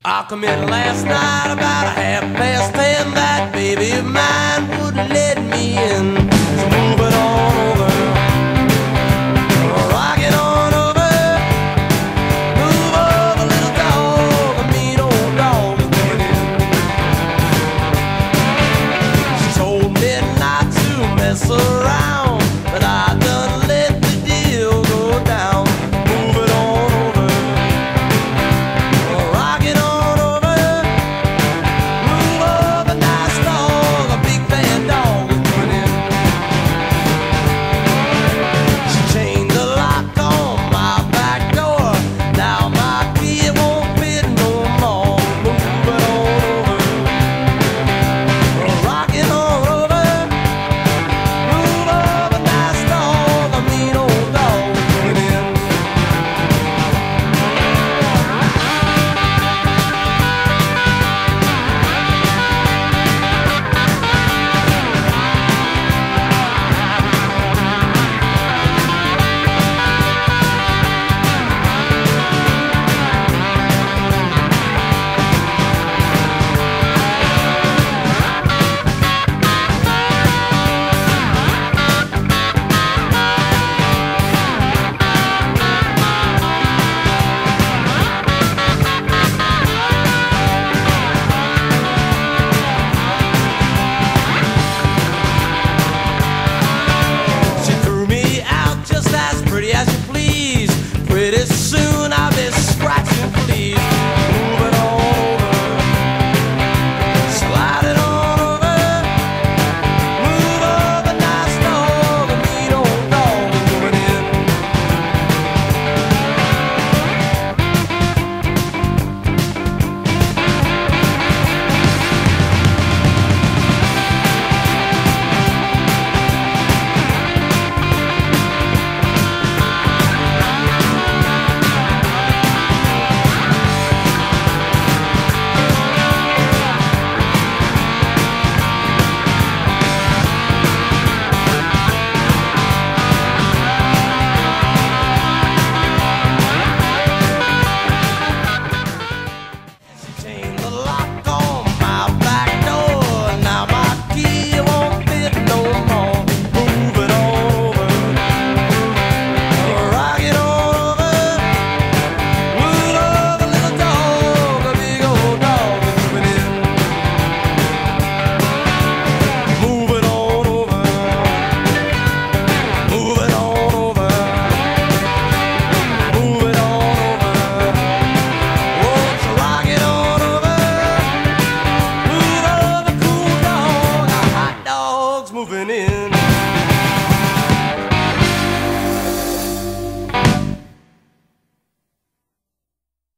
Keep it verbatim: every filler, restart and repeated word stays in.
I come in last night about a half past ten. That baby of mine wouldn't let me in. So move it on over, rock it on over, move over, little dog, a mean old dog is coming in. She told me not to mess around, but I done let the deal go down. Move it on over, rock it on. Pretty soon I'll be scratching fleas. Move it on over, slide it on over, move over, nice dog, a mean old dog is coming in. Moving in.